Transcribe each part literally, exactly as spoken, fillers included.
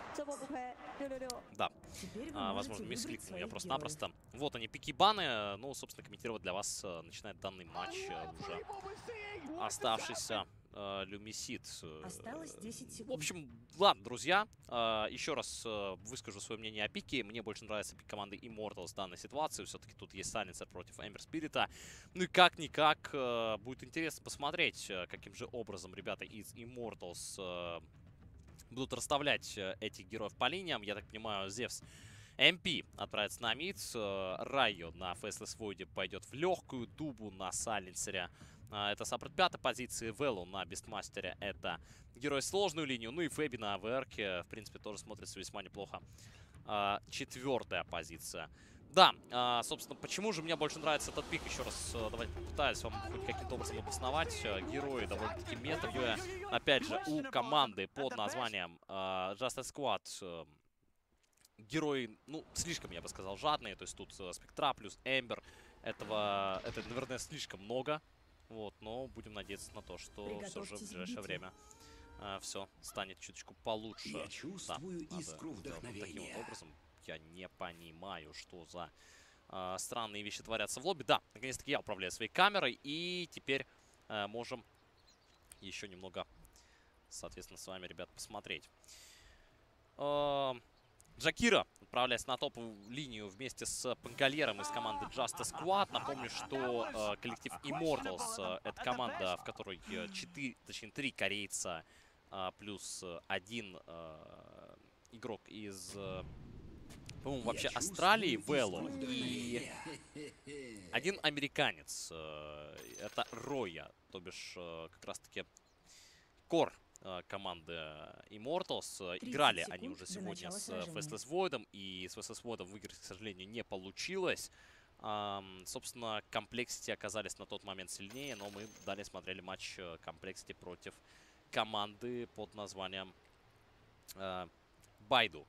Да, а, возможно, мискликнул я просто-напросто. Вот они, пики баны. Ну, собственно, комментировать для вас э, начинает данный матч э, уже оставшийся э, Люмисид. Осталось десять секунд. В общем, ладно, друзья. Э, еще раз э, выскажу свое мнение о пике. Мне больше нравится пик команды Immortals в данной ситуации. Все-таки тут есть Silencer против Ember Spirit. Ну и как-никак э, будет интересно посмотреть, э, каким же образом ребята из Immortals э, будут расставлять э, этих героев по линиям. Я так понимаю, Зевс эм пи отправится на мид, э, Райо на Faceless Void пойдет в легкую, Дубу на Сайленсере. Э, это саппорт пятой позиции, Велу на Бестмастере это герой сложную линию. Ну и Фэби на АВРке, в принципе, тоже смотрится весьма неплохо. Э, четвертая позиция. Да, э, собственно, почему же мне больше нравится этот пик? Еще раз э, давайте попытаюсь вам хоть каким-то образом обосновать. Э, герои довольно-таки метовые. Опять же, у команды под названием э, Justice Squad э, герои, ну, слишком, я бы сказал, жадные. То есть тут э, Спектра плюс Эмбер. Этого, это, наверное, слишком много. Вот, но будем надеяться на то, что все же в ближайшее время э, все станет чуточку получше. Я чувствую да, искру надо, вдохновения. вот таким вот образом. Я не понимаю, что за э, странные вещи творятся в лобби. Да, наконец-таки я управляю своей камерой. И теперь э, можем еще немного, соответственно, с вами, ребят, посмотреть. Э, Джакира, отправляясь на топовую линию вместе с Пангольером из команды Justice Squad. Напомню, что э, коллектив Immortals э, это команда, в которой э, четыре, точнее три корейца э, плюс один э, игрок из... Э, по-моему, вообще Австралии, Вело, и один американец, э, это Роя, то бишь э, как раз-таки кор э, команды Immortals. Играли они уже сегодня с Faceless Void, и с Faceless Void выиграть, к сожалению, не получилось. Эм, собственно, Complexity оказались на тот момент сильнее, но мы далее смотрели матч Complexity против команды под названием э, Байду.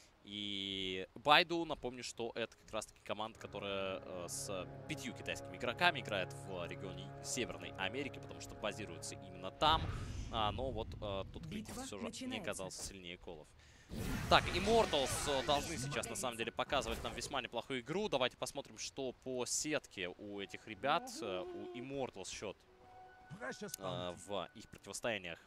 И Байду, напомню, что это как раз-таки команда, которая э, с пятью китайскими игроками играет в регионе Северной Америки, потому что базируется именно там. А, но вот э, тут коллектив все же начинается. Не оказался сильнее колов. Так, Immortals должны сейчас, на самом деле, показывать нам весьма неплохую игру. Давайте посмотрим, что по сетке у этих ребят. У Immortals счет э, в их противостояниях.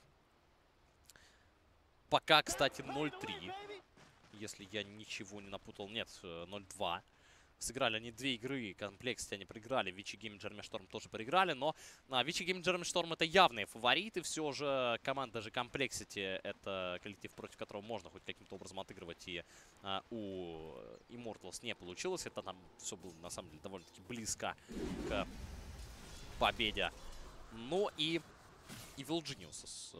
Пока, кстати, ноль три. Если я ничего не напутал. Нет, ноль два. Сыграли они две игры. Complexity они проиграли. Вичи Гейм и Джереми Шторм тоже проиграли. Но а, Вичи Гейм и Джереми Шторм это явные фавориты. Все же команда же Complexity это коллектив, против которого можно хоть каким-то образом отыгрывать. И а, у Immortals не получилось. Это там все было на самом деле довольно-таки близко к победе. Ну и Evil Geniuses.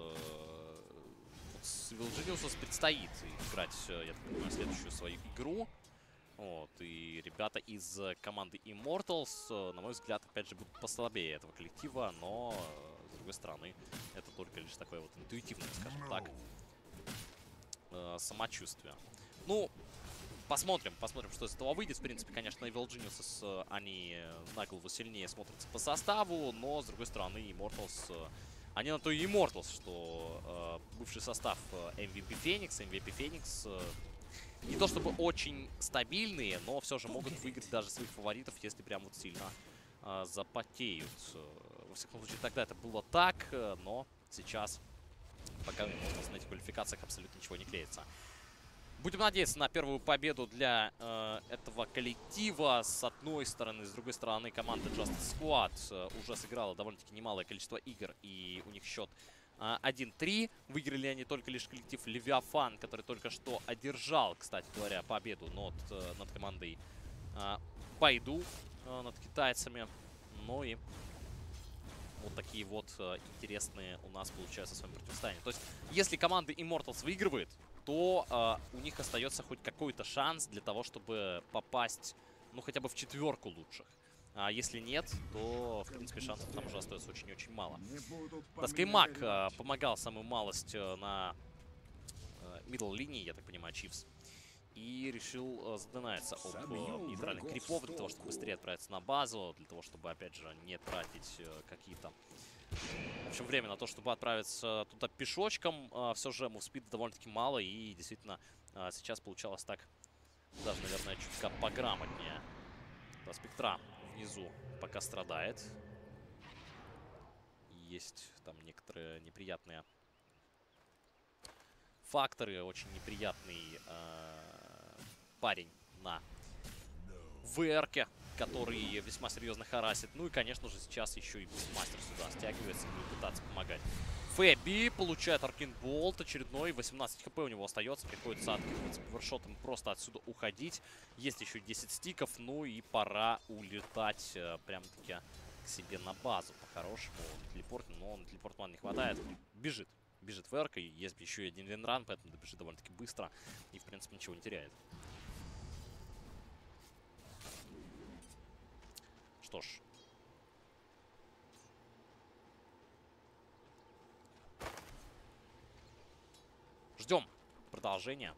С Evil Geniuses предстоит играть, я так понимаю, следующую свою игру. Вот, и ребята из команды Immortals, на мой взгляд, опять же, будут послабее этого коллектива, но, с другой стороны, это только лишь такое вот интуитивное, скажем так, самочувствие. Ну, посмотрим, посмотрим, что из этого выйдет. В принципе, конечно, Evil Geniuses, они на голову сильнее смотрятся по составу, но, с другой стороны, Immortals... Они на то и Immortals, что э, бывший состав эм ви пи Phoenix, эм ви пи Phoenix э, не то чтобы очень стабильные, но все же могут выиграть даже своих фаворитов, если прям вот сильно э, запотеют. Во всяком случае, тогда это было так, но сейчас пока на этих квалификациях абсолютно ничего не клеится. Будем надеяться на первую победу для э, этого коллектива. С одной стороны, с другой стороны, команда Justice Squad э, уже сыграла довольно-таки немалое количество игр. И у них счет э, один три. Выиграли они только лишь коллектив Левиафан, который только что одержал, кстати говоря, победу над, э, над командой э, Байду, э, над китайцами. Ну и вот такие вот э, интересные у нас получаются с вами противостояния. То есть, если команда Immortals выигрывает, то э, у них остается хоть какой-то шанс для того, чтобы попасть, ну, хотя бы в четверку лучших. А если нет, то, в принципе, шансов там уже остается очень-очень мало. Да, Скаймак э, помогал самую малость э, на э, middle линии, я так понимаю, Чивс. И решил э, задонаться об э, нейтральных крипов для того, чтобы быстрее отправиться на базу. Для того, чтобы, опять же, не тратить э, какие-то В общем, время на то, чтобы отправиться туда пешочком, э, все же мувспида довольно-таки мало. И действительно, э, сейчас получалось так, даже, наверное, чутка пограмотнее. Да, Спектра внизу пока страдает. Есть там некоторые неприятные факторы. Очень неприятный э, парень на ВРке, который весьма серьезно харасит. Ну и, конечно же, сейчас еще и Бистмастер сюда стягивается и будет пытаться помогать. Фэби получает Аркин Болт очередной. восемнадцать хп у него остается. Приходится откидываться павершотом, просто отсюда уходить. Есть еще десять стиков. Ну и пора улетать э, прям-таки к себе на базу. По-хорошему, телепорт, но на телепорт ман не хватает. Бежит. Бежит ВРка. И есть еще и один винран, поэтому добежит довольно-таки быстро. И, в принципе, ничего не теряет. Что ж. Ждем продолжения.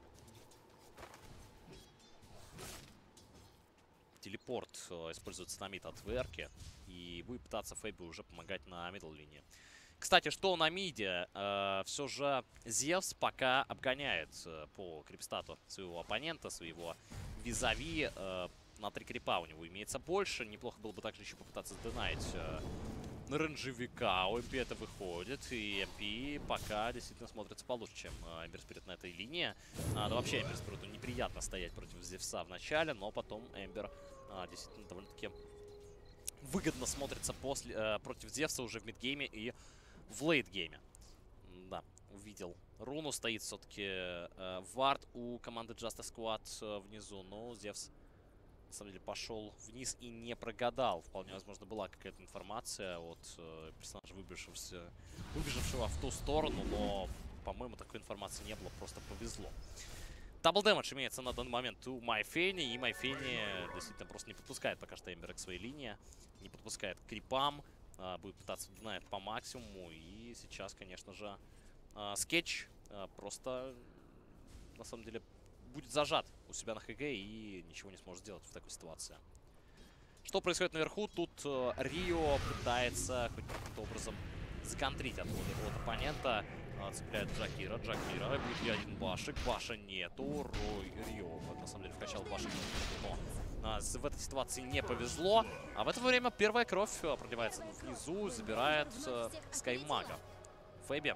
Телепорт э, используется на мид от ВРки. И будет пытаться Фэби уже помогать на мидл линии. Кстати, что на миде? Э, все же Зевс пока обгоняет э, по крипстату своего оппонента, своего визави. Э, на три крипа у него имеется больше. Неплохо было бы также еще попытаться сденать э, на рейнджевика. У эм пи это выходит. И эм пи пока действительно смотрится получше, чем э, Эмбер Спирит на этой линии. А, да вообще Эмбер Спириту неприятно стоять против Зевса в начале, но потом Эмбер э, действительно довольно-таки выгодно смотрится после, э, против Зевса уже в мидгейме и в лейтгейме. Да, увидел. Руну стоит все-таки э, вард у команды Justice Squad э, внизу, но Зевс на самом деле пошел вниз и не прогадал. Вполне возможно, была какая-то информация от э, персонажа, выбежавшего, выбежавшего в ту сторону, но, по-моему, такой информации не было, просто повезло. Дабл дэмэдж имеется на данный момент у Майфейни, и Майфейни действительно просто не подпускает пока что Эмбера к своей линии, не подпускает к крипам, э, будет пытаться динать по максимуму, и сейчас, конечно же, э, Скетч э, просто, на самом деле, будет зажат у себя на ХГ и ничего не сможет сделать в такой ситуации. Что происходит наверху? Тут э, Рио пытается хоть каким-то образом законтрить отводы от оппонента. Э, цепляет Джакира. Джакира. Будет и один башик. Баша нету. Рой Рио. Вот, на самом деле вкачал башик. Но э, в этой ситуации не повезло. А в это время первая кровь э, проливается внизу. Забирает э, Скаймага. Фэби.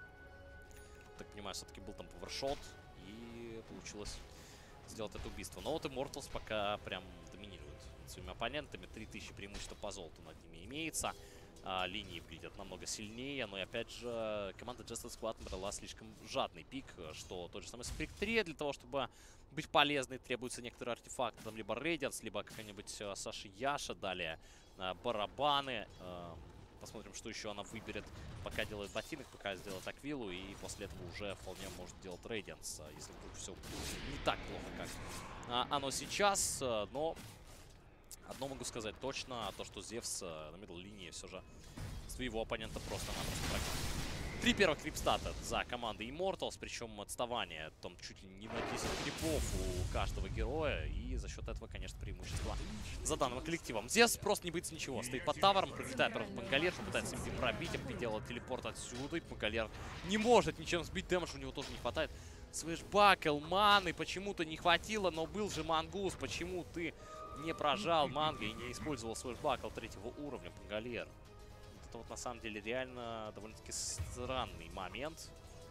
Так понимаю, все-таки был там павершот. И получилось сделать это убийство. Но вот Immortals пока прям доминирует над своими оппонентами. три тысячи преимущества по золоту над ними имеется. А, линии выглядят намного сильнее. Но и опять же, команда Justice Squad набрала слишком жадный пик. Что тот же самый Спектре для того, чтобы быть полезной, требуется некоторые артефакты. Там либо Рейдианс, либо какая-нибудь а, Саши Яша. Далее а, барабаны. А, посмотрим, что еще она выберет. Пока делает ботинок, пока сделает аквилу. И после этого уже вполне может делать Рейдианс. Если вдруг все не так плохо, как а, оно сейчас. Но одно могу сказать точно. То, что Зевс на мидл линии все же своего оппонента просто-напросто прокатывает. Три первых крипстата за командой Immortals. Причем отставание там чуть ли не на десять крипов у каждого героя. И за счет этого, конечно, преимущество за данным коллективом. Зевс просто не боится ничего. Стоит под тавером, прилетает просто Пангалер, пытается им пробить, эм пи делает телепорт отсюда. И Пангалер не может ничем сбить дэмэдж, у него тоже не хватает. Свэшбакл, маны почему-то не хватило, но был же Мангус. Почему ты не прожал манго и не использовал свэшбакл третьего уровня, Пангалер? Это вот на самом деле реально довольно-таки странный момент.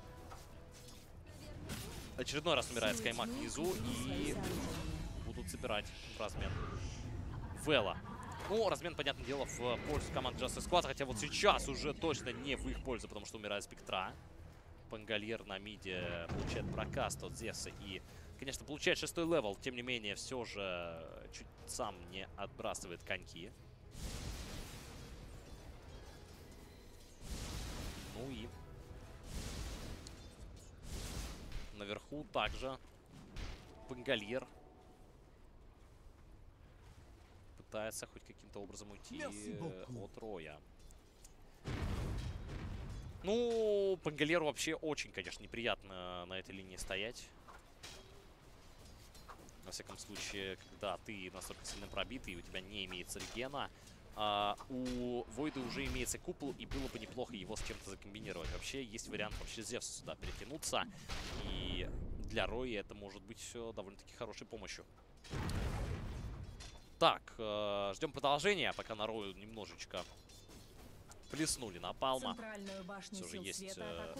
Очередной раз умирает Скаймаг внизу и будут собирать размен Вэлла. Ну, размен, понятное дело, в пользу команды Justice Squad, хотя вот сейчас уже точно не в их пользу, потому что умирает Спектра. Пангальер на миде получает прокаст от Зевса и, конечно, получает шестой левел. Тем не менее, все же чуть сам не отбрасывает коньки. Ну и наверху также Пангальер пытается хоть каким-то образом уйти от Роя. Ну, Пангальеру вообще очень, конечно, неприятно на этой линии стоять. Во всяком случае, когда ты настолько сильно пробитый и у тебя не имеется регена, а, у Войда уже имеется купол, и было бы неплохо его с чем-то закомбинировать. Вообще есть вариант вообще Зевса сюда перетянуться, и для Рои это может быть довольно-таки хорошей помощью. Так, э, ждем продолжения, пока на Рою немножечко плеснули напалма. Все же есть э,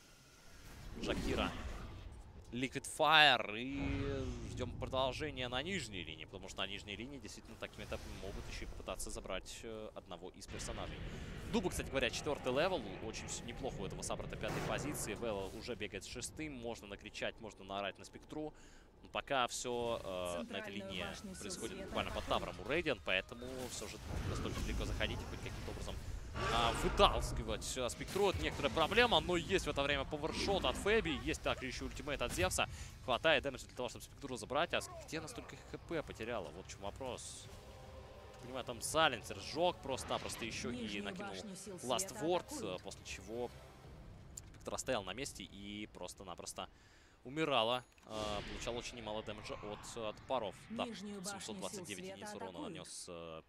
Джакира, Liquid Fire, и ждем продолжения на нижней линии, потому что на нижней линии действительно такими этапами могут еще и попытаться забрать э, одного из персонажей. Дуба, кстати говоря, четвертый левел, очень неплохо у этого Сабрата пятой позиции. Вэлла уже бегает с шестым, можно накричать, можно наорать на спектру. Но пока все э, на этой линии происходит буквально под тавром у Radiant, поэтому все же настолько далеко заходить и хоть каким-то образом а, выталкивать а, спектру — это некоторая проблема, но есть в это время пауэршот от Фэби, есть также еще ультимейт от Зевса. Хватает дэмэджа для того, чтобы спектру забрать, а где настолько хп потеряла? Вот в чем вопрос. Я понимаю, там Сайленсер сжег просто-напросто еще и накинул Last Word, после чего спектра стоял на месте и просто-напросто умирала. Э, получал очень немало дэмэджа от, от паров. Да, семьсот двадцать девять единиц урона нанес э,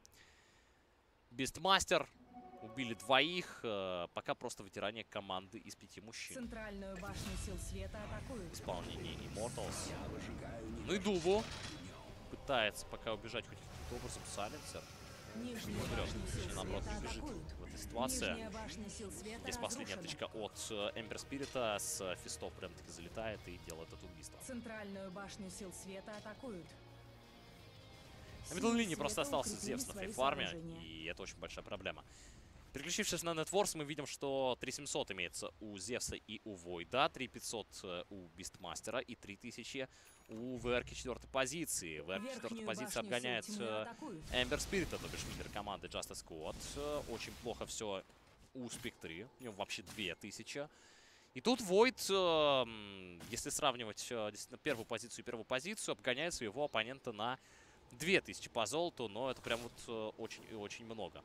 Бистмастер. Убили двоих. Э, пока просто ветеране команды из пяти мужчин. Центральную башню сил света атакуют. Исполнение Immortals. Ну и Дубу пытается пока убежать хоть каким-то образом Сайленсер. Не наоборот, не бежит в этой ситуации. Здесь последняя тычка от Эмбер Спирита с фистов прям-таки залетает и делает это убийство. Центральную башню сил света атакуют. На мидл-линии просто остался Зевс на фрифарме, и это очень большая проблема. Переключившись на Netwars, мы видим, что три тысячи семьсот имеется у Зевса и у Войда, три тысячи пятьсот у Бистмастера и три тысячи у ВРК четвертой позиции. ВРК четвертой позиции обгоняет Эмбер Спирита, то бишь лидер команды Justice Squad. Очень плохо все у Спектры, у него вообще две тысячи. И тут Войд, если сравнивать действительно первую позицию и первую позицию, обгоняет своего оппонента на две тысячи по золоту, но это прям вот очень и очень много.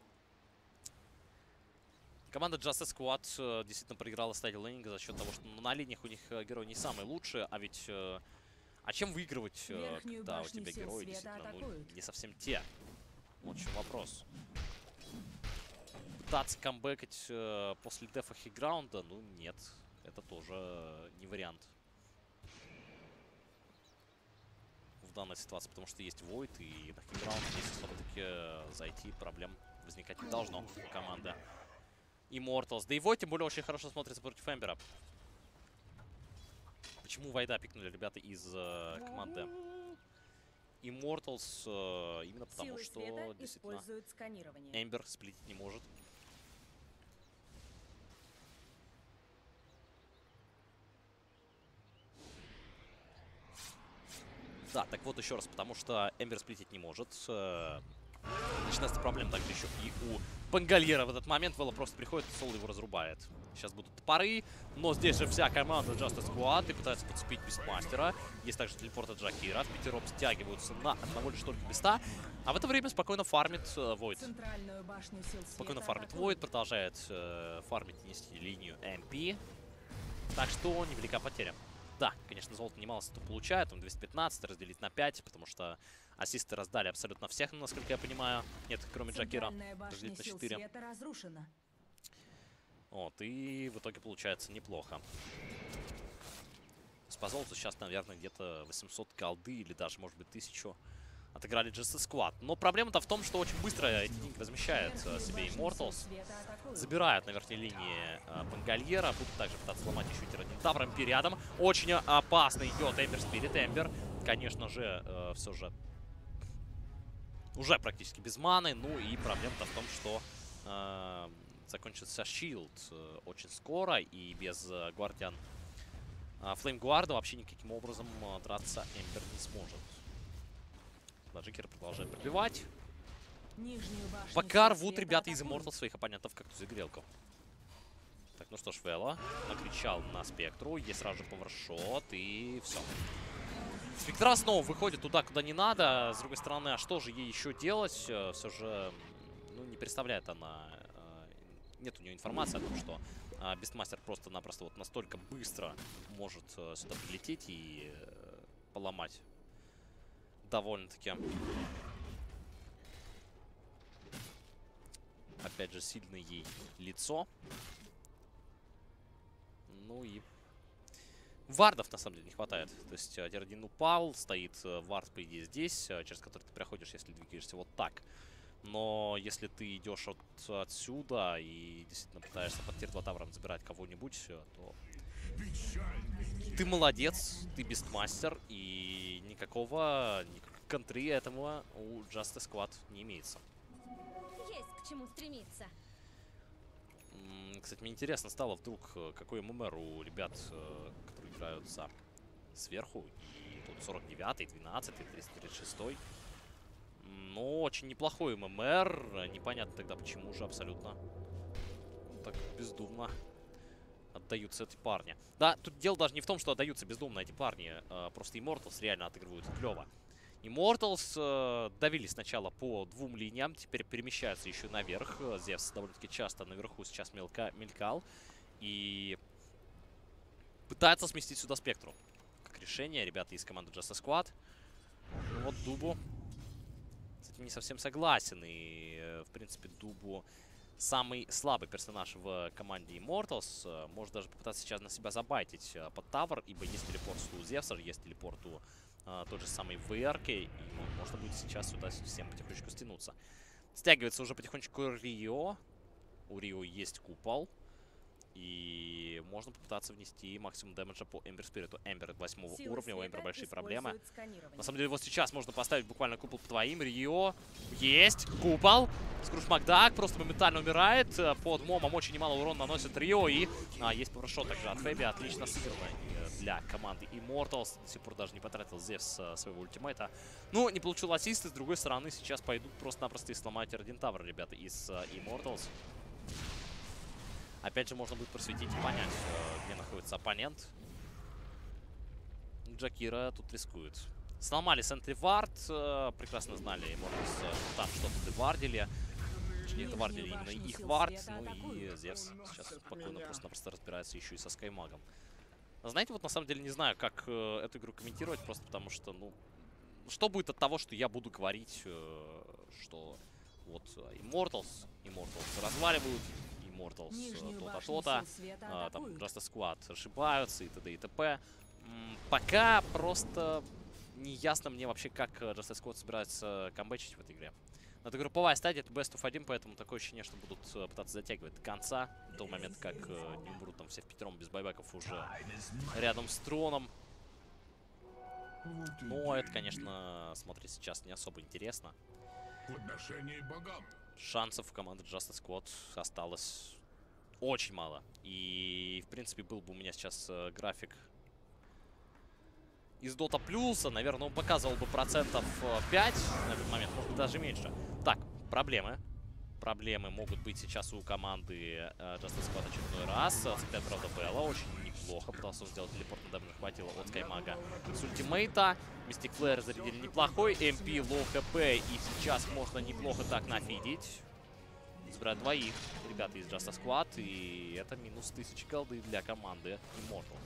Команда Justice Squad действительно проиграла стадию лейнинга за счет того, что на линиях у них герои не самые лучшие, а ведь... А чем выигрывать, Верхнюю когда у тебя сил герои света действительно ну, атакуют. не совсем те? Вот в чем вопрос. Пытаться камбэкать э, после дефа хиграунда, ну нет, это тоже не вариант в данной ситуации, потому что есть Void, и на хиграунд здесь особо-таки зайти проблем возникать не должно у команды Immortals. Да и Void тем более очень хорошо смотрится против Эмбера. Почему Войда пикнули ребята из э, команды Immortals? Э, именно потому, Силы что действительно Эмбер сплитить не может. Да, так вот еще раз, потому что Эмбер сплитить не может. Э, начинается проблема также еще и у Пангальера в этот момент. Вэлла просто приходит, Сол его разрубает. Сейчас будут топоры, но здесь же вся команда Justice Squad и пытается подцепить Бистмастера. Есть также телепорт от Джакира. В пятером стягиваются на одного лишь только Биста. А в это время спокойно фармит Войд. Спокойно фармит Войд, продолжает э, фармить и нести линию эм пи. Так что невелика потеря. Да, конечно, золото немало кто получает. Он двести пятнадцать разделить на пять, потому что ассисты раздали абсолютно всех, насколько я понимаю. Нет, кроме Джакира. Разделить на четыре. Вот, и в итоге получается неплохо. По золоту сейчас, наверное, где-то восемьсот голды или даже, может быть, тысячу отыграли Justice Squad. Но проблема-то в том, что очень быстро эти деньги возмещает себе Immortals. Забирают на верхней линии э, Пангальера. Будут также пытаться сломать еще Тиранин Тавр. Эмпи рядом. Очень опасно идет Эмбер Спирит. Эмбер, конечно же, э, все же уже практически без маны. Ну и проблема-то в том, что э, закончится щилд э, очень скоро. И без э, Гвардиан Флейм Гуарда вообще никаким образом э, драться Эмбер не сможет. Джакир продолжает пробивать. Пока рвут ребята из Immortals своих оппонентов как тузы-грелку. Так, ну что ж, Вэлла накричал на Спектру. Есть сразу же пауэршот, и все. Спектра снова выходит туда, куда не надо. С другой стороны, а что же ей еще делать? Все же, ну, не представляет она... Нет у нее информации о том, что Бистмастер просто-напросто вот настолько быстро может сюда прилететь и поломать. Довольно-таки опять же, сильное ей лицо. Ну и... Вардов, на самом деле, не хватает. То есть тир один упал, стоит вард, по идее, здесь, через который ты проходишь, если двигаешься вот так. Но если ты идешь от, отсюда и действительно пытаешься под тир два тавром забирать кого-нибудь, то ты молодец, ты бестмастер, и никакого, никакой контры этому у Justice Squad не имеется. Есть к чему стремиться. Кстати, мне интересно стало вдруг, какой ММР у ребят, которые играют за сверху. И тут сорок девятый, двенадцатый, триста тридцать шестой. Но очень неплохой ММР. Непонятно тогда, почему же абсолютно так бездумно отдаются эти парни. Да, тут дело даже не в том, что отдаются бездумно эти парни. Просто Immortals реально отыгрывают клево. Immortals э, давили сначала по двум линиям, теперь перемещаются еще наверх. Зевс довольно-таки часто наверху сейчас мелка, мелькал. И пытается сместить сюда спектру. Как решение, ребята из команды Justice Squad. Ну вот Дубу с этим не совсем согласен. И, в принципе, Дубу самый слабый персонаж в команде Immortals. Может даже попытаться сейчас на себя забайтить под тавр, ибо есть телепорт у Зевса, есть телепорт у Uh, тот же самый ви ар кей, и можно будет сейчас сюда всем потихонечку стянуться. Стягивается уже потихонечку Рио. У Рио есть купол. И можно попытаться внести максимум дэмэджа по Эмбер Спириту. Эмбер восьмого Силы уровня, у Эмбер большие проблемы. сканирование. На самом деле вот сейчас можно поставить буквально купол по твоим. Рио есть, купол. Скрудж Макдак просто моментально умирает. Под момом очень немало урона наносит Рио. И а, есть поворот также от Фэби. Отлично сыграно для команды Immortals. До сих пор даже не потратил Зевс своего ультимейта. Ну, не получил ассисты. С другой стороны, сейчас пойдут просто-напросто и сломать тир один тавр, ребята, из uh, Immortals. Опять же, можно будет просветить и понять, где находится оппонент. Джакира тут рискует. Сломали Сентри Вард. Прекрасно знали Immortals, там что-то девардили. Точнее, девардили именно их вард. Ну и Зевс сейчас спокойно просто-напросто разбирается еще и со Скаймагом. Знаете, вот на самом деле не знаю, как э, эту игру комментировать, просто потому что, ну, что будет от того, что я буду говорить, э, что вот Immortals, Immortals разваливают, Immortals то-то, то-то, э, там Justice Squad ошибаются и т.д. и т.п. М, пока просто не ясно мне вообще, как Justice Squad собирается камбэчить в этой игре. Но это групповая стадия, это бест оф один, поэтому такое ощущение, что будут э, пытаться затягивать до конца, до того момента, как э, не умрут там все в пятером без байбеков уже рядом с троном. Но это, конечно, смотреть сейчас не особо интересно. Шансов у команды Justice Squad осталось очень мало. И, в принципе, был бы у меня сейчас э, график из Dota Plus, наверное, он показывал бы процентов пять на этот момент, может быть, даже меньше. Так, проблемы. Проблемы могут быть сейчас у команды uh, Justice Squad очередной раз. Цепляет, правда, Белла. Очень неплохо. Пытался сделать телепорт, но даже хватило от Скаймага с ультимейта. Мистик Флэр зарядили неплохой. эм пи лоу хп. И сейчас можно неплохо так нафидить. Забирают двоих ребята из Justice Squad. И это минус тысяча голды для команды Immortals.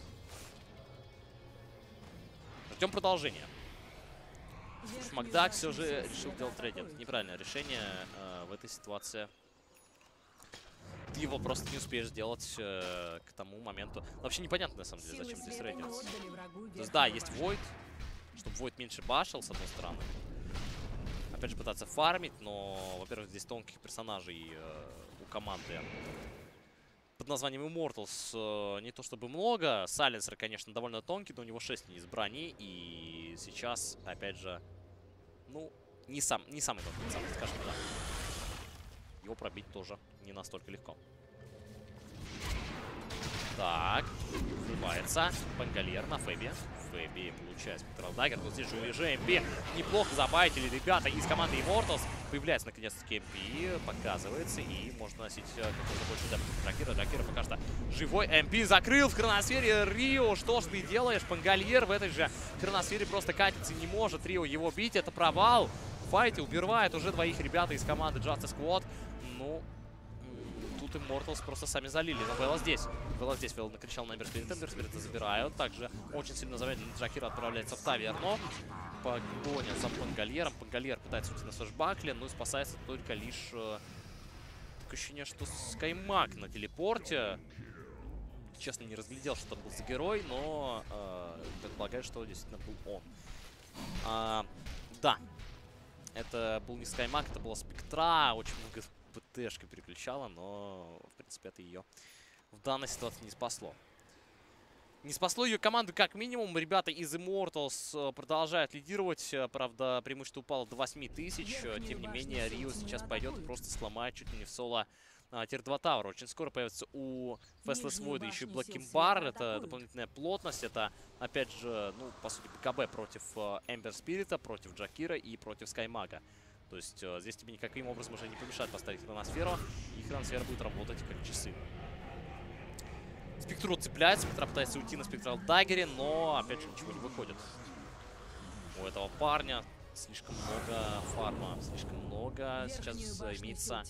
Ждем продолжения. Макдак все же решил делать трейдинг. Неправильное решение э, в этой ситуации. Ты его просто не успеешь сделать э, к тому моменту. Вообще непонятно, на самом деле, зачем здесь трейдинг. То есть, да, есть Void, чтобы Void меньше башил, с одной стороны. Опять же, пытаться фармить, но, во-первых, здесь тонких персонажей э, у команды под названием Immortals э, не то чтобы много. Сайленсер, конечно, довольно тонкий, но у него шесть из брони. И сейчас, опять же, ну, не, сам, не самый тонкий, самый, скажем, да. Его пробить тоже не настолько легко. Так, взрывается Пангальер на Фэби. Фэби получает спектрал даггер. Вот здесь же уже эм пи неплохо забайтили ребята из команды Immortals. Появляется наконец-таки эм пи, показывается, и можно носить какой-то больше дэмэдж. Джакира, Джакира пока что живой. эм пи закрыл в хроносфере. Рио, что ж ты делаешь? Пангальер в этой же хроносфере просто катиться не может. Рио его бить, это провал. В файте убивает уже двоих ребят из команды Justice Squad. Ну, тут Immortals просто сами залили. Но Белла здесь. Белла здесь. Белла накричал на Эмбер Спирит. Эмбер Спирита забирают. Также очень сильно замедленно Джакира отправляется в таверну. Погоня за Пангальером. Пангальер пытается уйти на свежбакле, но спасается только лишь э, такое ощущение, что Скаймаг на телепорте. Честно, не разглядел, что там был за герой, но э, предполагаю, что действительно был он. А, да. Это был не Скаймаг, это была Спектра. Очень много ПТшка переключала, но, в принципе, это ее в данной ситуации не спасло. Не спасло ее команду как минимум. Ребята из Immortals продолжают лидировать. Правда, преимущество упало до восьми тысяч. Тем не менее, Рио сейчас пойдет и просто сломает чуть ли не в соло а, тир два Тавра. Очень скоро появится у Faceless Void еще и Blacking Bar. Это дополнительная плотность. Это, опять же, ну, по сути, БКБ против Эмбер Спирита, против Джакира и против Скаймага. То есть э, здесь тебе никаким образом уже не помешает поставить хроносферу. И хроносфера будет работать как часы. Спектру цепляется, Спектра пытается уйти на Спектрал Даггере, но, опять же, ничего не выходит. У этого парня слишком много фарма, слишком много. Сейчас имеется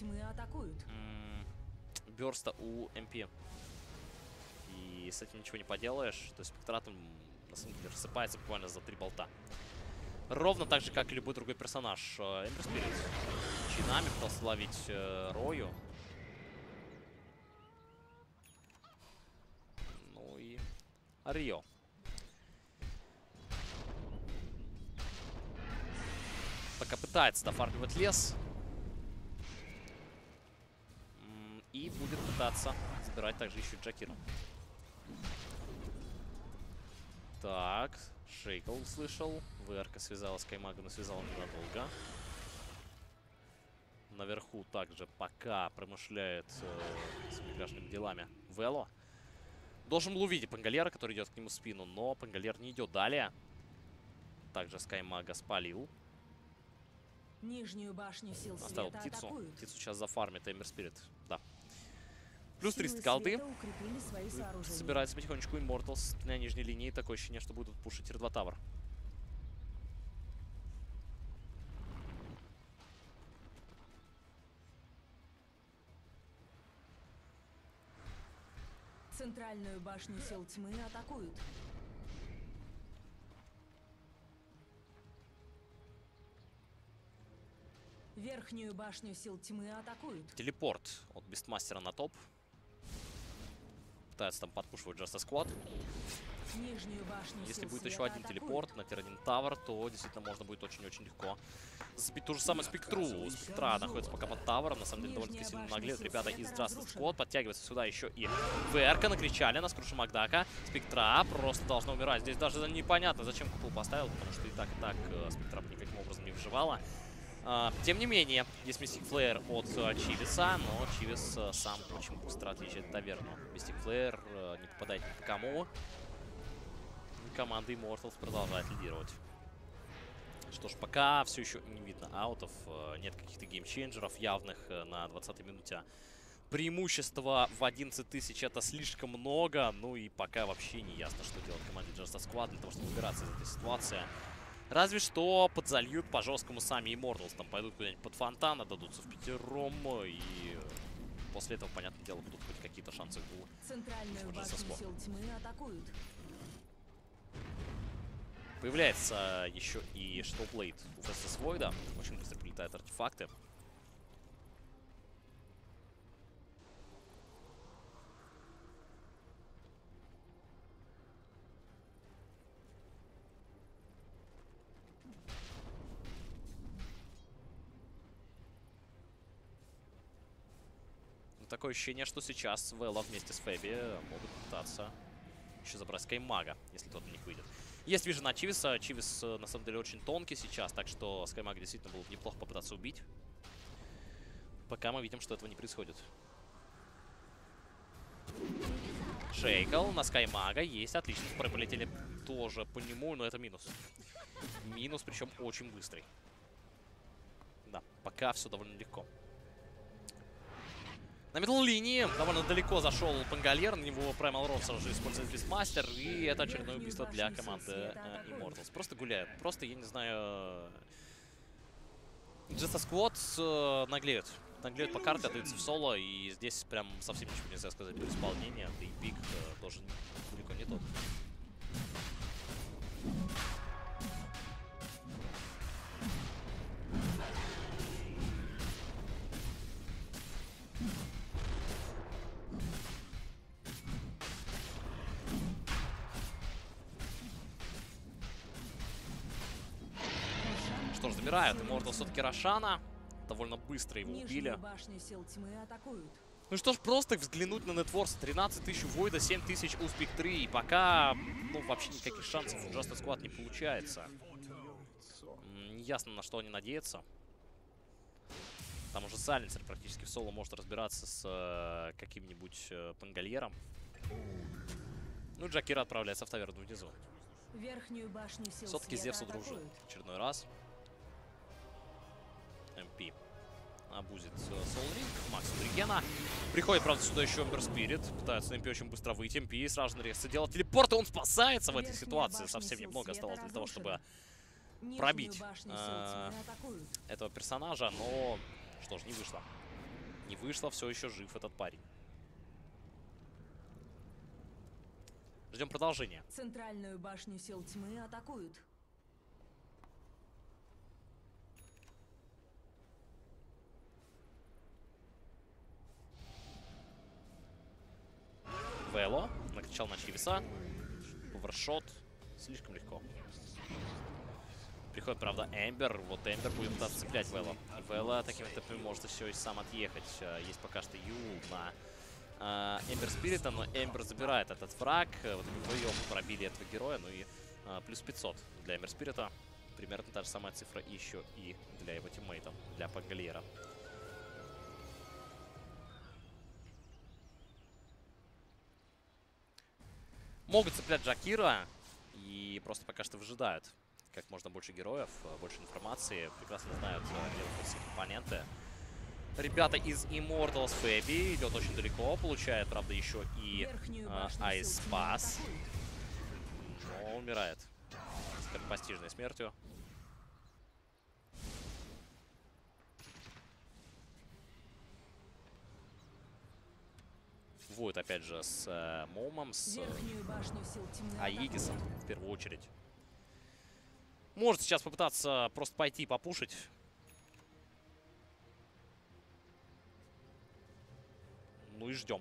бёрста у эм пи. И с этим ничего не поделаешь. То есть Спектра там, на самом деле, рассыпается буквально за три болта. Ровно так же, как и любой другой персонаж. Эмбер Спирит чинами пытался ловить э, Рою. Рио. Пока пытается дофармливать лес. И будет пытаться забирать также еще Джакира. Так, Шейкл услышал. ВРК связала Скаймага, но связала ненадолго. Наверху также пока промышляет э, с миграшными делами Вело. Должен был увидеть Пангальера, который идет к нему в спину, но Пангальер не идет далее. Также Скаймага спалил. Нижнюю башню сил Оставил света птицу. атакуют. Птицу сейчас зафармит Эмбер Спирит. Да. Плюс Силы триста голды. света укрепили свои сооружения. Собирается потихонечку Immortals на нижней линии. Такое ощущение, что будут пушить тир два Тавр. Центральную башню сил тьмы атакуют. Верхнюю башню сил тьмы атакуют. Телепорт от Бестмастера на топ. Пытается там подпушивать Just a Squad. Нижнюю башню Если сил будет света еще один атакуют. телепорт на тир один Тавр, то действительно можно будет очень-очень легко забить ту же самую Спектру. Спектра находится пока под Тавром. На самом деле довольно-таки сильно наглеют ребята из Just a Squad. Подтягивается сюда еще и ВРК. Накричали на Скруша Макдака. Спектра просто должна умирать. Здесь даже непонятно, зачем купол поставил, потому что и так, и так Спектра никаким образом не выживала. Uh, тем не менее, есть Мистик Флеер от uh, Чивиса, но Чивис uh, сам очень быстро отличает таверну. Мистик Флеер uh, не попадает ни по кому. Команда Immortals продолжает лидировать. Что ж, пока все еще не видно аутов, uh, нет каких-то геймченджеров явных uh, на двадцатой минуте. Преимущество в одиннадцать тысяч это слишком много, ну и пока вообще не ясно, что делать команде Just a Squad для того, чтобы выбираться из этой ситуации. Разве что подзальют по жесткому сами Immortals. Там пойдут куда-нибудь под фонтан, отдадутся в пятером. И после этого, понятное дело, будут хоть какие-то шансы у Центральную башню сил тьмы атакуют. Появляется еще и Shadowblade у Faceless Void. Очень быстро прилетают артефакты. Такое ощущение, что сейчас Вэлла вместе с Фэби могут пытаться еще забрать Скаймага, если тот у них выйдет. Есть вижу на Чивиса. Чивис на самом деле очень тонкий сейчас, так что Скаймага действительно было бы неплохо попытаться убить. Пока мы видим, что этого не происходит. Шейкл на Скаймага есть, отлично. Скоро полетели тоже по нему, но это минус. Минус, причем очень быстрый. Да, пока все довольно легко. На мидл-линии довольно далеко зашел Пангальер, на него Primal Rod сразу же использует Бестмастер, и это очередное убийство для команды э, Immortals. Просто гуляют, просто, я не знаю, Just a Squad э, наглеют. Наглеют по карте, отдаются в соло, и здесь прям совсем ничего нельзя сказать про исполнение, да и пик э, тоже далеко не тот. забирают. Immortal все-таки Рошана. Довольно быстро его убили. Нижнюю башню сил тьмы атакуют. Ну что ж, просто взглянуть на нетворс. тринадцать тысяч у Войда, семь тысяч у Спик три. И пока, ну, вообще никаких шансов у Justice Squad не получается. Неясно, на что они надеются. Там уже Сайленсер практически в соло может разбираться с э, каким-нибудь э, Пангальером. Ну, Джакира отправляется в таверну внизу. Верхнюю башню сил Все-таки света Зевс удружил атакуют. в очередной раз. МП обузит Солринг, Макс Регена. Приходит, правда, сюда еще Эмбер Спирит. Пытается МП очень быстро выйти. МП сразу же нарезается, делать телепорт, и он спасается в этой Верхняя ситуации. башня Совсем сил немного света осталось для того, чтобы разрушена. Нижнюю пробить башню сил э, тьмы атакуют. этого персонажа, но что ж, не вышло. Не вышло, все еще жив этот парень. Ждем продолжения. Центральную башню сил тьмы атакуют. Вело накричал на Чивиса. Повершот. Слишком легко. Приходит, правда, Эмбер. Вот Эмбер будет пытаться цеплять Вело. Вело такими темпами может еще и сам отъехать. Есть пока что Юл на Эмбер Спирита, но Эмбер забирает этот фраг. Вот вдвоем пробили этого героя. Ну и а, плюс пятьсот для Эмбер Спирита. Примерно та же самая цифра еще и для его тиммейтов, для Пангальера. Могут цеплять Джакира и просто пока что выжидают как можно больше героев, больше информации. Прекрасно знают все компоненты. Ребята из Immortals. Фэби идет очень далеко, получает, правда, еще и Айс Пас. Но умирает скоропостижной смертью. Войд, опять же, с э, Момом, с Аигисом в первую очередь. Может сейчас попытаться просто пойти попушить. Ну и ждем.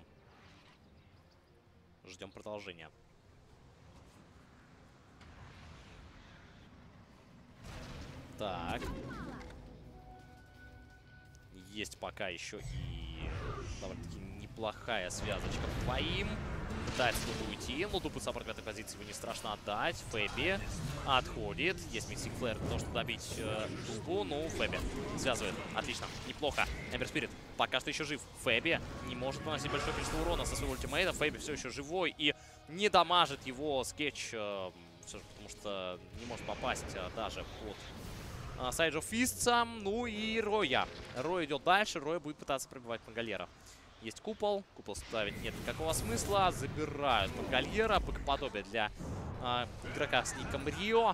Ждем продолжения. Так. Есть пока еще и довольно-таки неплохая связочка по двоим. Пытается Луду уйти. Луду по самой пятой позиции его не страшно отдать. Фэби отходит. Есть миксинг флэр для того, чтобы добить э, Луду. Ну, Фэби связывает. Отлично. Неплохо. Эмбер Спирит пока что еще жив. Фэби не может наносить большое количество урона со своего ультимейта. Фэби все еще живой и не дамажит его скетч. Э, все же потому что не может попасть э, даже под Сайдж оф Фистса. Ну и Роя. Рой идет дальше. Рой будет пытаться пробивать Пангальера. Есть купол. Купол ставить нет никакого смысла. Забирают Пангальера. Богоподобие для э, игрока с ником Рио.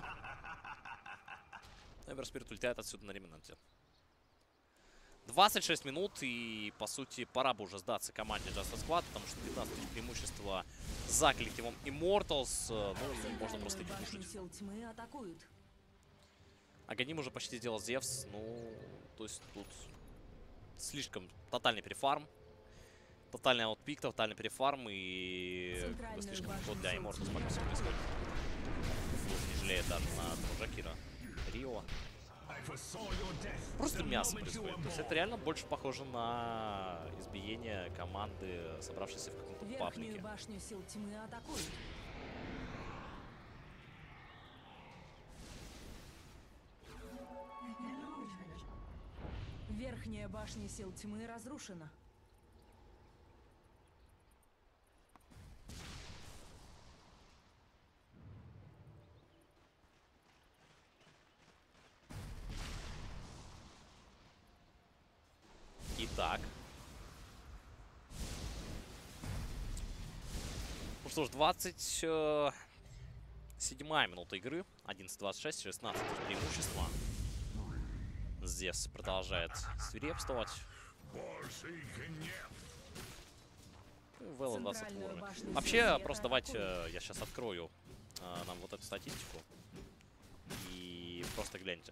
Эмбер Спирит улетает отсюда на ремнанте. двадцать шесть минут. И, по сути, пора бы уже сдаться команде Justice Squad. Потому что пятнадцать тысяч преимущества за коллективом Immortals. Ну, можно просто их слушать. Аганим уже почти сделал Зевс. Ну, то есть тут слишком тотальный перефарм. Тотальный аутпик, тотальный перефарм и слишком легко для Immortals пока все происходит. Флот не жалеет даже на Джакира. Рио. Просто мясо происходит. То есть это реально больше похоже на избиение команды, собравшейся в каком-то паблике. Башню сил тьмы атакуют. Верхняя башня сил тьмы разрушена. Итак. Ну что ж, двадцать седьмая минута игры. одиннадцать двадцать шесть, шестнадцать преимущества. Зевс продолжает свирепствовать. Вэлла двадцать уровня. Вообще, просто давайте я сейчас открою э, нам вот эту статистику. И просто гляньте.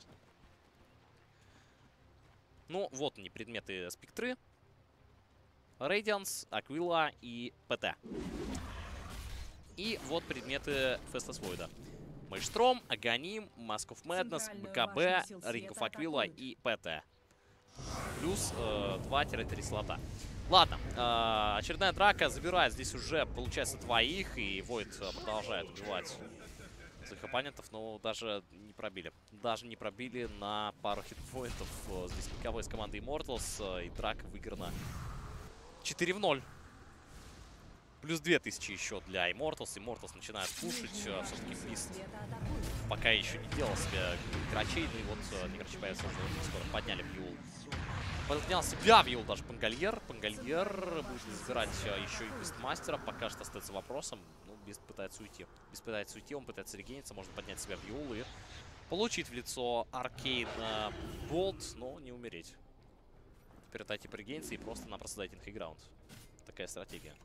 Ну, вот они, предметы спектры. Radiance, Aquila и пэ тэ. И вот предметы Festus Void. Майштром, Аганим, Mask of Madness, БКБ, Ring of Aquila и ПТ. Плюс э, два-три слота. Ладно, э, очередная драка забирает здесь уже, получается, двоих. И Void продолжает убивать своих оппонентов, но даже не пробили. Даже не пробили на пару хитпоинтов. Здесь никого из команды Immortals. И драка выиграна четыре в ноль. Плюс две тысячи еще для Immortals. Immortals начинает пушить. Все-таки Бист пока еще не делал себе Некрачей. Ну и вот Некрачей появится уже очень скоро. Подняли Бьюл. Поднял себя Бьюл даже Пангальер. Пангальер будет забирать еще и Бистмастера. Пока что остается вопросом. Ну, Бист пытается уйти. Бист пытается уйти, он пытается регениться. Может поднять себя Бьюл и получить в лицо Аркейн Болт, но не умереть. Теперь отойти по регенции и просто-напросто дать инхайграунд. Такая стратегия.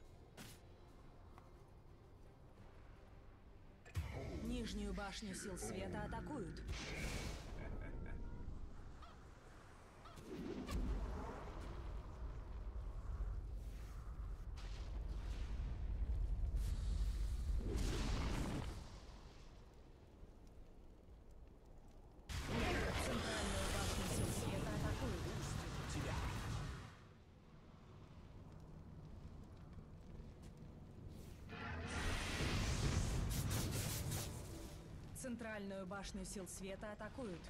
Нижнюю башню сил света атакуют. Центральную башню сил света атакуют.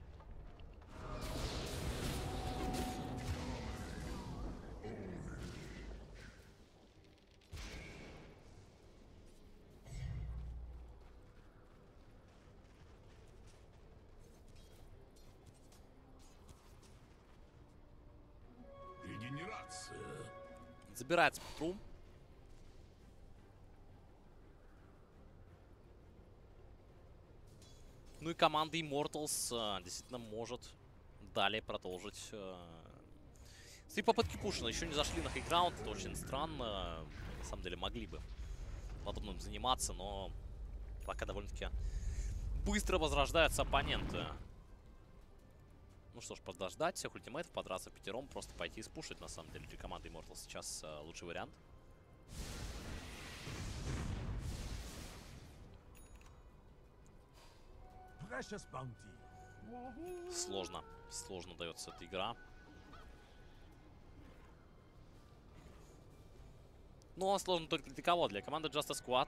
Регенерация. Забирает Спектрум. Ну и команда Immortals э, действительно может далее продолжить э, свои попытки пушина. Еще не зашли на хайграунд, это очень странно. На самом деле могли бы подобным заниматься, но пока довольно-таки быстро возрождаются оппоненты. Ну что ж, подождать всех ультимейтов, подраться пятером, просто пойти и спушить, на самом деле, для команды Immortals сейчас э, лучший вариант. Сложно, сложно дается эта игра. Но сложно только для кого? Для команды Justice Squad.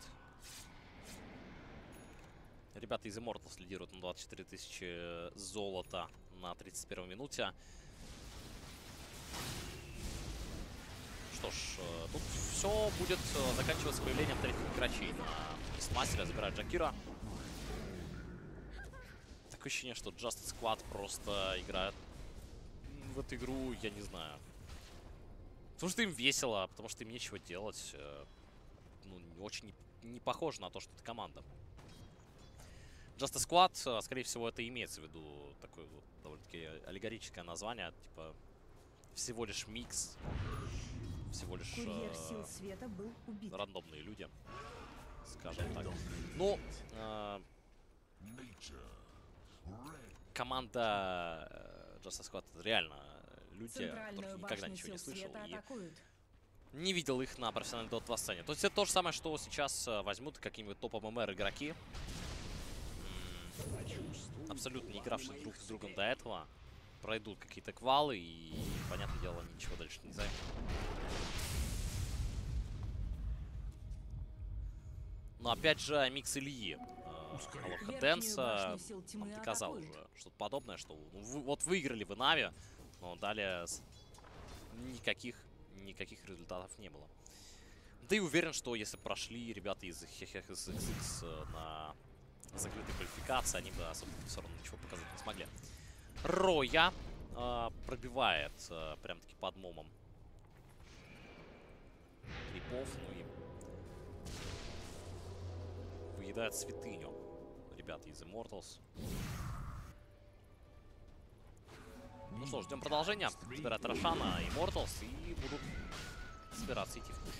Ребята из Immortals лидируют на двадцать четыре тысячи золота на тридцать первой минуте. Что ж, тут все будет заканчиваться появлением третьих игрочей на Бистмастере. Забирает Джакира. Такое ощущение, что Justice Squad просто играет в эту игру, я не знаю. Потому что им весело, потому что им нечего делать. Ну, очень не, не похоже на то, что это команда. Justice Squad, скорее всего, это имеется в виду такое вот довольно-таки аллегорическое название. Типа, всего лишь микс. Всего лишь Курьер э, сил света был убит. рандомные люди. Скажем так. Ну, э, команда э, Justice Squad это реально люди, о которых никогда ничего не слышал. И не видел их на профессиональной Дота два сцене. То есть это то же самое, что сейчас э, возьмут какие-нибудь топ-ММР игроки, абсолютно не игравшие друг с другом до этого, пройдут какие-то квалы и, понятное дело, ничего дальше не займут. Но опять же, микс Ильи, Алоха Дэнса, он доказал уже что-то подобное, что ну, вы, вот выиграли в Нави, но далее никаких, никаких результатов не было. Да и уверен, что если прошли ребята из эйч икс икс икс на закрытой квалификации, они бы особо все равно ничего показать не смогли. Роя э, пробивает э, прям-таки под момом крипов, ну и выедает святыню ребята из Immortals. Ну что ж, ждем продолжения. Собирают Рошана, Immortals и будут собираться идти в пуш.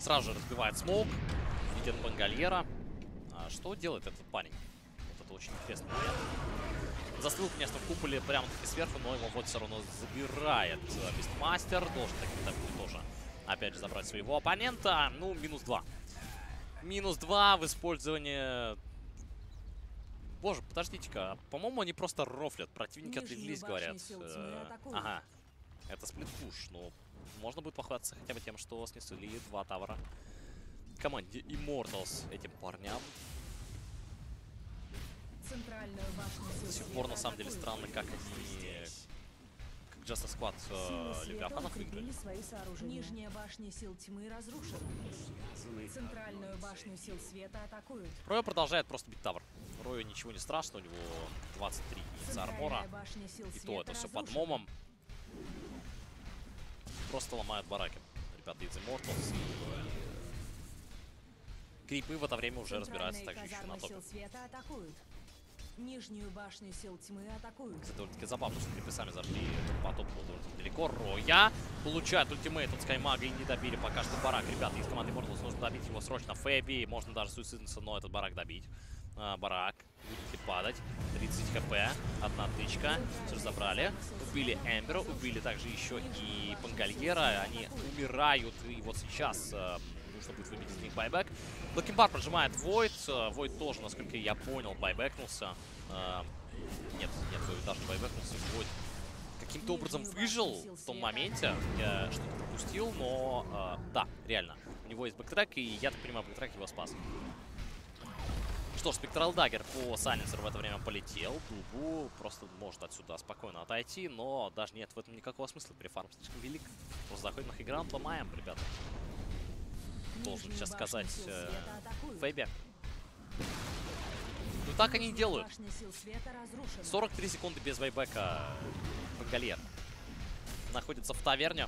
Сразу же разбивает смоук. Видит Пангальера. А что делает этот парень? Вот это очень интересный момент. Застыл, конечно, в куполе прямо-таки сверху, но его вот все равно забирает Бистмастер. Должен так тоже, опять же, забрать своего оппонента. Ну, минус два. Минус два в использовании... Боже, подождите-ка. По-моему, они просто рофлят. Противники отлеглись, говорят. Э, ага. Это сплит-пуш. Но можно будет похвастаться хотя бы тем, что снесли два тавра команде Immortals этим парням. До сих пор, на самом деле, странно, как они... Как Just a Squad э, Левиафанов выиграли. Нижняя башня сил тьмы разрушена. Центральную башню сил света атакуют. Роя продолжает просто бить тавр. Рою ничего не страшно, у него двадцать три единицы армора. И то это все под момом. Просто ломают бараки. Ребята из Immortals. Крипы в это время уже разбираются также еще на топе. Нижнюю башню сил тьмы атакуют. Это довольно-таки забавно, что крипы сами зашли по топу довольно далеко. Роя получает ультимейт от Скаймага и не добили пока что барак. Ребята, из команды Immortals нужно добить его срочно. Фэби, можно даже суицидиться, но этот барак добить. А, барак будет ли падать. тридцать хп, одна тычка. Все разобрали. Убили Эмбера, убили также еще и Пангальера. Они умирают, и вот сейчас э, нужно будет выбить из них байбек. Блэкимбар прожимает Войд. Войд тоже, насколько я понял, байбекнулся. Э, нет, нет, Войд даже байбекнулся. Войд каким-то образом выжил в том моменте. Я что-то пропустил, но э, да, реально. У него есть бэктрек, и я так понимаю, бэктрек его спас. Что ж, Спектрал Даггер по Сайленсеру в это время полетел. Дубу просто может отсюда спокойно отойти, но даже нет в этом никакого смысла. Префарм слишком велик. Просто заходим на хиграунд, ломаем, ребята. Должен сейчас сказать э, Фэби. Ну так они и делают. сорок три секунды без вайбека. Пангальер находится в таверне.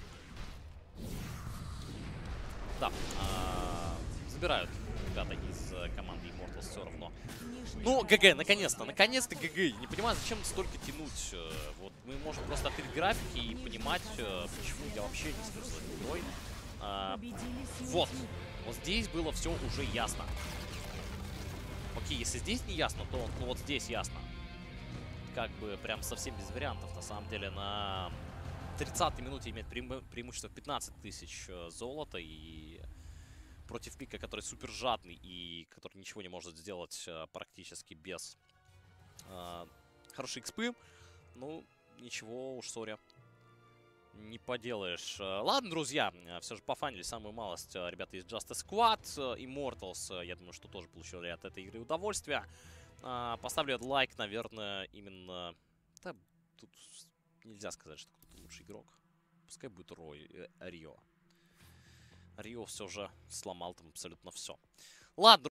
Да, э, забирают ребята из команды Immortals все равно. Ну, ГГ, наконец-то, наконец-то ГГ. Не понимаю, зачем столько тянуть. Вот мы можем просто открыть графики и понимать, почему я вообще не смысл этой игрой. А, вот, вот здесь было все уже ясно. Окей, если здесь не ясно, то ну, вот здесь ясно. Как бы прям совсем без вариантов. На самом деле на тридцатой минуте имеет преиму преимущество в пятнадцать тысяч золота и... Против Мика, который супер жадный и который ничего не может сделать э, практически без э, хорошей экспы. Ну, ничего уж, сори, не поделаешь. Ладно, друзья, все же пофанили самую малость ребята из Just a Squad. Immortals, я думаю, что тоже получили от этой игры удовольствие. Э, поставлю лайк, наверное, именно... Да, тут нельзя сказать, что кто-то лучший игрок. Пускай будет Рой, э, Рио. Рио все же сломал там абсолютно все. Ладно.